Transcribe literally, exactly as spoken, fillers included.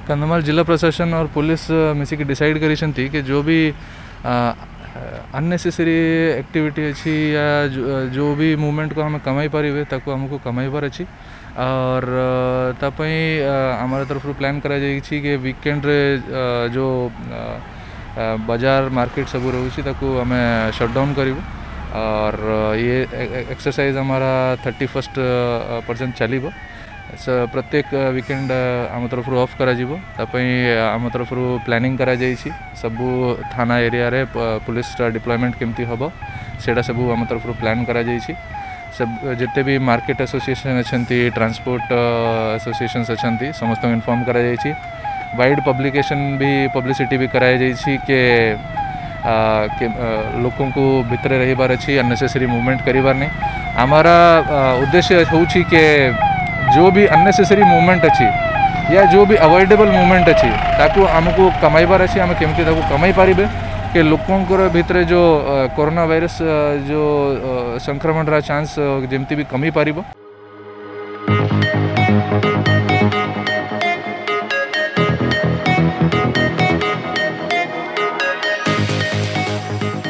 कंधमाल जिला प्रशासन और पुलिस मिसिक डिसाइड करी कि जो भी अननेसेसरी एक्टिविटी अच्छी या जो, जो भी मूवमेंट को हम कमाई पारे ताको हमको कमाइबार अच्छी और तापाई आम तरफ प्लान करा जाइछि कि वीकेंड रे जो बाजार मार्केट सब रोची ताको आम शटडाउन करूँ और ये एक्सरसाइज हमारा थर्टी फर्स्ट पर्यंत चलो प्रत्येक वीकेंड आम तरफ ऑफ करा आम तरफ प्लानिंग करा जाइछि सबू थाना एरिया रे पुलिस डिप्लॉयमेंट केमती हम सेटा सबू आम तरफ प्लान करा जाइछि सब जिते भी मार्केट एसोसिएशन अच्छा ट्रांसपोर्ट एसोसिएशन अच्छा समस्त इनफॉर्म करा जाइछि वाइड पब्लिकेशन भी पब्लिसिटी भी कराई जाइछि के लोकों को भितर रहिबार अच्छी अननेसेसरी मूवमेंट करिबार नहीं हमारा उद्देश्य होछि के जो भी अननेसेसरी मूवमेंट अच्छी या जो भी अवॉइडेबल मूवमेंट अच्छी ताकू आमको कमाइबार अच्छी आम केमती ताकू कमाई पारिबे कि लोकों भितर जो कोरोना वायरस जो संक्रमण रा चांस जेमती भी कमी पारिबो।